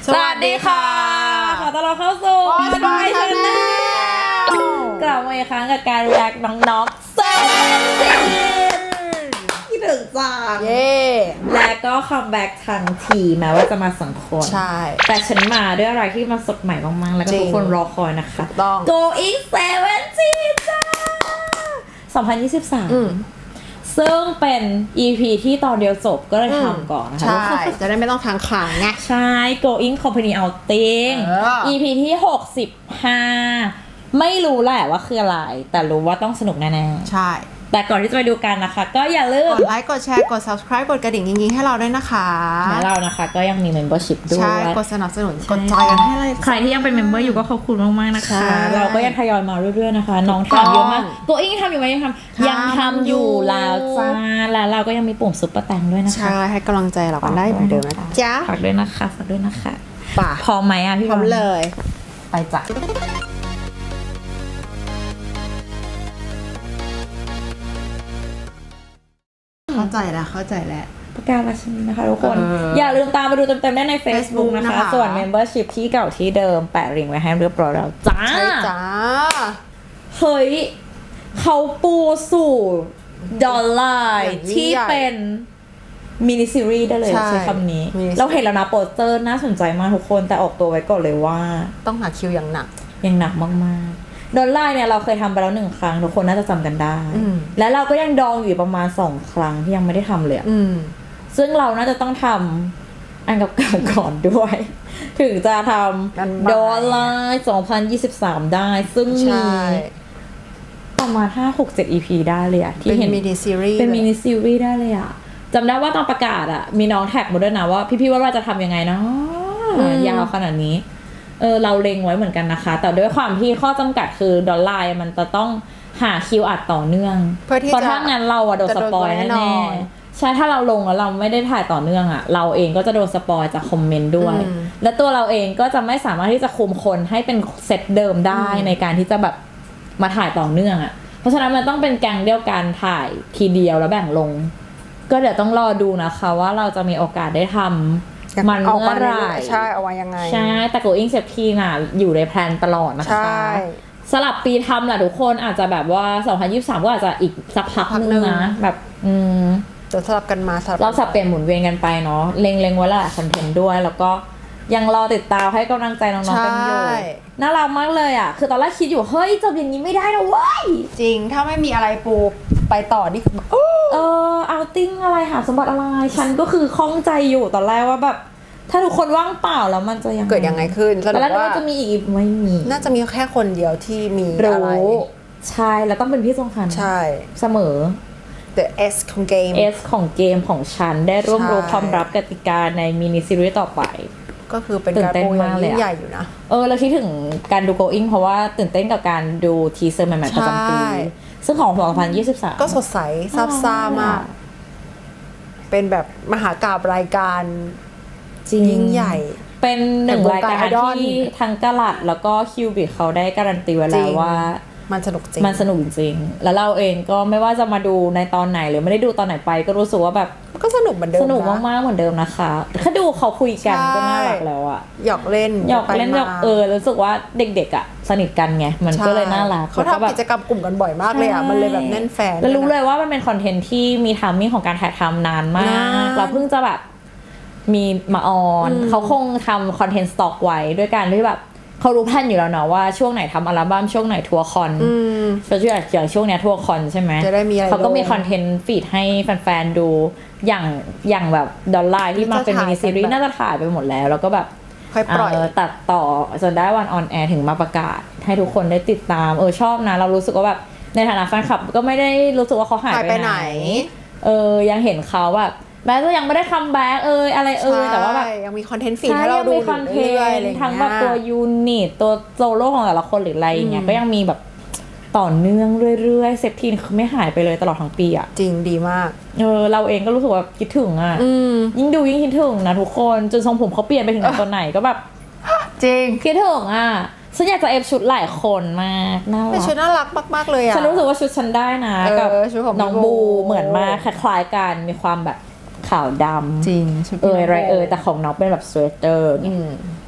สวัสดีค่ะขอต้อนรับเข้าสู่Boss Boy Channel กลับมาอีกครั้งกับการรีแอคน้องๆ17คิดถึงจังเย่และก็คัมแบ็กทั้งทีแม้ว่าจะมา2 คนใช่แต่ฉันมาด้วยอะไรที่มันสดใหม่มากๆแล้วก็ทุกคนรอคอยนะคะต้อง Going 17จ้า2023ซึ่งเป็น EP ที่ตอนเดียวจบก็เลยทำก่อนนะคะใช่จะได้ไม่ต้องทางคลังไงใช่ Going Company Outing EP ที่65ไม่รู้แหละว่าคืออะไรแต่รู้ว่าต้องสนุกแน่ๆใช่แต่ก่อนที่จะไปดูกันนะคะก็อย่าลืมกดไลค์กดแชร์กด subscribe กดกระดิ่งยิงๆให้เราด้วยนะคะและเรานะคะก็ยังมี membership ด้วยใช่กดสนับสนุนกดจอยกันให้เลยใครที่ยังเป็น member อยู่ก็ขอบคุณมากๆนะคะเราก็ยังทยอยมาเรื่อยๆนะคะน้องทำเยอะมากตัวเองทำอยู่ไหมยังทำอยู่แล้วจ้าแล้วเราก็ยังมีปุ่มซุปเปอร์แตงด้วยนะคะใช่ให้กำลังใจเรากันได้เหมือนเดิมนะจ๊ะฝากด้วยนะคะฝากด้วยนะคะป่ะพร้อมไหมอ่ะพี่พร้อมเลยไปจ้ะเข้าใจแล้วประกาศราชินีนะคะทุกคนอย่าลืมตามไปดูเต็มๆได้ใน Facebook นะคะส่วน Membership ที่เก่าที่เดิมแปะลิงก์ไว้ให้เรียบร้อยแล้วจ้าใช่จ้าเฮ้ยเขาปูสู่ดอลลาร์ที่เป็นมินิซีรีส์ได้เลยใช้คำนี้เราเห็นแล้วนะโปสเตอร์น่าสนใจมากทุกคนแต่ออกตัวไว้ก่อนเลยว่าต้องหาคิวอย่างหนักมากๆดอลลาร์เนี่ยเราเคยทำไปแล้ว1 ครั้งทุกคนน่าจะจำกันได้และเราก็ยังดองอยู่ประมาณ2 ครั้งที่ยังไม่ได้ทำเลยซึ่งเราน่าจะต้องทำอันกับการก่อนด้วยถึงจะทำดอลลาร์2023ได้ซึ่งมีประมาณ5-6-7 EP ได้เลยอะที่เห็นเป็นมินิซีรีส์ได้เลยอะจำได้ว่าตอนประกาศอะมีน้องแท็กมาด้วยนะว่าพี่ๆว่าจะทำยังไงนะยาวขนาดนี้เราเล็งไว้เหมือนกันนะคะแต่ด้วยความที่ข้อจำกัดคือดอลลาร์มันจะต้องหาคิวอัดต่อเนื่องเพราะถ้างั้นเราอะโดนสปอยแน่ๆใช่ถ้าเราลงแล้วเราไม่ได้ถ่ายต่อเนื่องอะเราเองก็จะโดนสปอยจากคอมเมนต์ด้วยและตัวเราเองก็จะไม่สามารถที่จะคุมคนให้เป็นเซตเดิมได้ในการที่จะแบบมาถ่ายต่อเนื่องอะเพราะฉะนั้นมันต้องเป็นแก๊งเดียวกันถ่ายทีเดียวแล้วแบ่งลงก็เดี๋ยวต้องรอดูนะคะว่าเราจะมีโอกาสได้ทำมันเมื่อไหร่ใช่เอาไว้ยังไงใช่แต่ Going 17น่ะอยู่ในแพลนตลอดนะคะสลับปีทำแหละทุกคนอาจจะแบบว่า2023ก็อาจจะอีกสักพักนึงนะแบบจะสลับกันมาเราสับเปลี่ยนหมุนเวียนกันไปเนาะเล็งไว้แล้วคอนเทนต์ด้วยแล้วก็ยังรอติดตามให้กำลังใจน้องๆกันอยู่น่ารักมากเลยอ่ะคือตอนแรกคิดอยู่เฮ้ยจบอย่างนี้ไม่ได้นะเว้ยจริงถ้าไม่มีอะไรปูไปต่อนี่คือเอาติ้งอะไรหาสมบัติอะไรฉันก็คือข้องใจอยู่ตอนแรกว่าแบบถ้าทุกคนว่างเปล่าแล้วมันจะยังเกิดยังไงขึ้นแล้วว่าจะมีอีกไม่มีน่าจะมีแค่คนเดียวที่มีอะไรใช่แล้วต้องเป็นพี่ทรงคันใช่เสมอ The S ของเกม S ของเกมของฉันได้ร่วมรู้ความรับกติกาในมินิซีรีส์ต่อไปก็คือเป็นการปูอย่างยิ่งใหญ่อยู่นะเราคิดถึงการดู Going เพราะว่าตื่นเต้นกับการดูทีเซอร์ใหม่ๆประจำปีซึ่งของ2023 ก็สดใสซาบซ่ามากเป็นแบบมหากาพย์รายการยิ่งใหญ่เป็น1 รายการที่ทั้งกะลัดแล้วก็คิวบิทเขาได้การันตีไว้แล้วว่ามันสนุกจริงแล้วเราเองก็ไม่ว่าจะมาดูในตอนไหนหรือไม่ได้ดูตอนไหนไปก็รู้สึกว่าแบบก็สนุกเหมือนเดิมสนุกมากๆเหมือนเดิมนะคะถ้าดูเขาคุยกันก็น่ารักแล้วอะหยอกเล่นรู้สึกว่าเด็กๆอะสนิทกันไงมันก็เลยน่ารักเขาทำกิจกรรมกลุ่มกันบ่อยมากเลยอะมันเลยแบบแน่นแฟนแล้วรู้เลยว่ามันเป็นคอนเทนต์ที่มีไทมิ่งของการถ่ายทำนานมากเราเพิ่งจะแบบมีมาออนเขาคงทำคอนเทนต์สต็อกไว้ด้วยการที่แบบเขารู้แผนอยู่แล้วเนาะว่าช่วงไหนทำอัลบั้มช่วงไหนทัวร์คอนอย่างช่วงเนี้ยทัวร์คอนใช่ไหมเขาก็มีคอนเทนต์ฟีดให้แฟนๆดูอย่างแบบดอลลาร์ที่มาเป็นมินิซีรีส์น่าจะถ่ายไปหมดแล้วก็แบบค่อยปล่อยตัดต่อจนได้วันออนแอร์ถึงมาประกาศให้ทุกคนได้ติดตามชอบนะเรารู้สึกว่าแบบในฐานะแฟนคลับก็ไม่ได้รู้สึกว่าเขาหายไปไหนยังเห็นเขาแบบแม้จะยังไม่ได้คัมแบ็กอะไรแต่ว่าแบบยังมีคอนเทนต์ฟีดให้เราดูเรื่อยๆทั้งแบบตัวยูนิตตัวโซโล่ของแต่ละคนหรืออะไรอย่างเงี้ยก็ยังมีแบบต่อเนื่องเรื่อยๆเซฟทีนคือไม่หายไปเลยตลอดทั้งปีอ่ะจริงดีมากเราเองก็รู้สึกว่าคิดถึงอ่ะยิ่งดูยิ่งคิดถึงนะทุกคนจนทรงผมเขาเปลี่ยนไปถึงตอนไหนก็แบบจริงคิดถึงอ่ะฉันอยากจะเอฟชุดหลายคนมากน่ารักชุดน่ารักมากๆเลยอ่ะฉันรู้สึกว่าชุดฉันได้นะกับน้องบูเหมือนมากคล้ายๆกันมีความแบบขาวดำจริงอะไรแต่ของน้องเป็นแบบสเวตเตอร์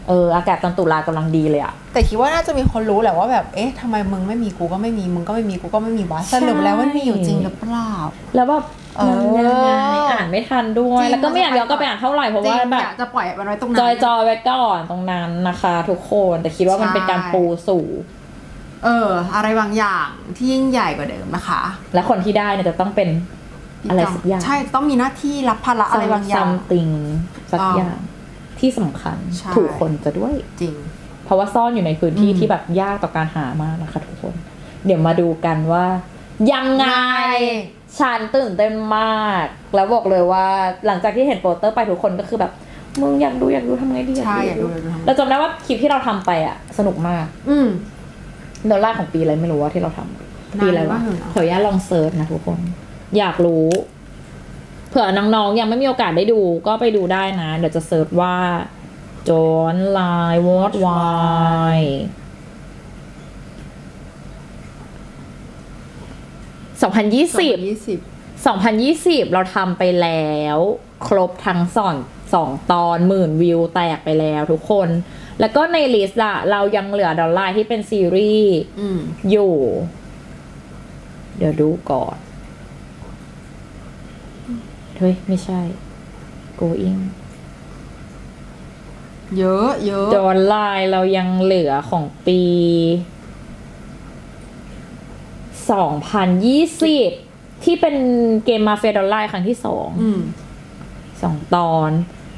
อากาศตอนตุลากำลังดีเลยอะแต่คิดว่าน่าจะมีคนรู้แหละว่าแบบทำไมมึงไม่มีกูก็ไม่มีมึงก็ไม่มีกูก็ไม่มีวะสรุปแล้วมันมีอยู่จริงหรือเปล่าแล้วแบบมันยังไงอ่านไม่ทันด้วยแล้วก็ไม่อยากย้อนก็ไปอ่านเท่าไหร่เพราะว่าแบบจะปล่อยมันไว้ตรงนั้นจอยไว้ก่อนตรงนั้นนะคะทุกคนแต่คิดว่ามันเป็นการปูสู่อะไรบางอย่างที่ยิ่งใหญ่กว่าเดิมนะคะและคนที่ได้เนี่ยจะต้องเป็นอะไรสักอย่างใช่ต้องมีหน้าที่รับภาระอะไรบางอย่าง something สักอย่างที่สำคัญถูกคนจะด้วยจริงเพราะว่าซ่อนอยู่ในพื้นที่ที่แบบยากต่อการหามากนะคะทุกคนเดี๋ยวมาดูกันว่ายังไงฉันตื่นเต้นมากแล้วบอกเลยว่าหลังจากที่เห็นโปสเตอร์ไปทุกคนก็คือแบบมึงอยากดูทำไงดีใช่อยากดูเราจำได้ว่าคลิปที่เราทำไปอ่ะสนุกมากดอลลาร์ของปีอะไรไม่รู้ว่าที่เราทำปีอะไรวะขออนุญาตลองเซิร์ชนะทุกคนอยากรู้เผื่อน้องๆยังไม่มีโอกาสได้ดูก็ไปดูได้นะเดี๋ยวจะเซิร์ชว่าจอห์นไลน์วอตไว2020เราทำไปแล้วครบทั้ง2 ตอน10,000 วิวแตกไปแล้วทุกคนแล้วก็ในลิสต์อะเรายังเหลือดอลลาร์ที่เป็นซีรีส์อยู่เดี๋ยวดูก่อนเฮ้ยไม่ใช่ going เยอะดอลลาร์เรายังเหลือของปี2020ที่เป็นเกมมาเฟียดอลลาร์ครั้งที่2 ตอน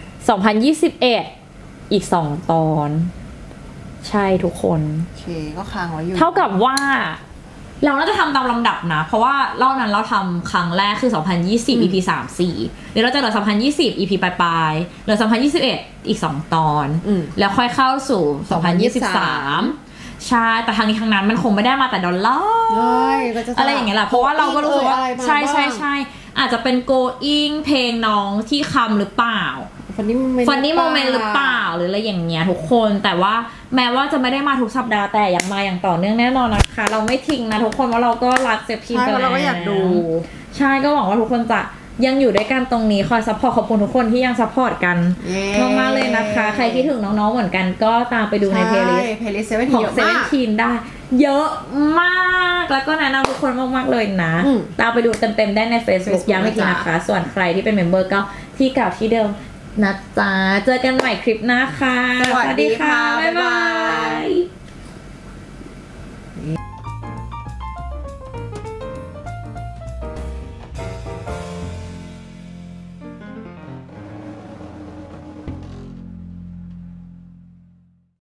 2021อีก2 ตอนใช่ทุกคนโอเคก็ค้างไว้อยู่เท่ากับว่าเราน่าจะทำตามลำดับนะเพราะว่าเล่านั้นเราทำครั้งแรกคือ2020 EP 3-4เดี๋ยวเราจะเหลือ2020 EP ปลายเหลือ2021อีก2 ตอนแล้วค่อยเข้าสู่2023ใช่แต่ทางนี้ทางนั้นมันคงไม่ได้มาแต่ดอลลาร์อะไรอย่างเงี้ยแหละเพราะว่าเราก็รู้สึกว่าใช่อาจจะเป็น going เพลงน้องที่คำหรือเปล่าฟันนี่โมเมนต์หรือเปล่าหรืออะไรอย่างเงี้ยทุกคนแต่ว่าแม้ว่าจะไม่ได้มาทุกสัปดาห์แต่ยังมาอย่างต่อเนื่องแน่นอนนะคะเราไม่ทิ้งนะทุกคนว่าเราก็รักเซฟทีมกันแล้วเราก็อยากดูใช่ก็หวังว่าทุกคนจะยังอยู่ด้วยกันตรงนี้คอยซัพพอร์ตขอบคุณทุกคนที่ยังซัพพอร์ตกันมากๆเลยนะคะใครคิดถึงน้องๆเหมือนกันก็ตามไปดูในเพลย์ลิสต์ของ17ได้เยอะมากแล้วก็แนะนำทุกคนมากๆเลยนะตามไปดูเต็มๆได้ใน Facebook ย้ำอีกทีนะคะส่วนใครที่เป็นเมมเบอร์ก็ที่เก่าที่เดิมนะจ๊ะเจอกันใหม่คลิปหน้าค่ะสวัสดีค่ะบ๊ายบาย